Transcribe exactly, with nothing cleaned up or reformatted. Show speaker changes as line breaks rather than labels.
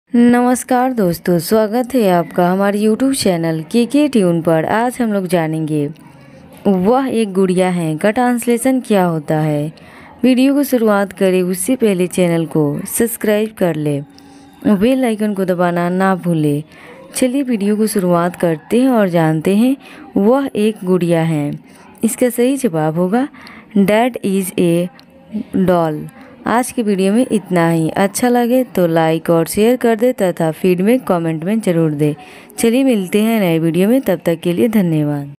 नमस्कार दोस्तों, स्वागत है आपका हमारे यूट्यूब चैनल के के ट्यून पर। आज हम लोग जानेंगे वह एक गुड़िया है का ट्रांसलेशन क्या होता है। वीडियो को शुरुआत करें उससे पहले चैनल को सब्सक्राइब कर ले, बेल आइकन को दबाना ना भूले। चलिए वीडियो को शुरुआत करते हैं और जानते हैं वह एक गुड़िया है। इसका सही जवाब होगा डैट इज़ ए डॉल। आज की वीडियो में इतना ही। अच्छा लगे तो लाइक और शेयर कर दे तथा फीडबैक कमेंट में ज़रूर दे। चलिए मिलते हैं नए वीडियो में, तब तक के लिए धन्यवाद।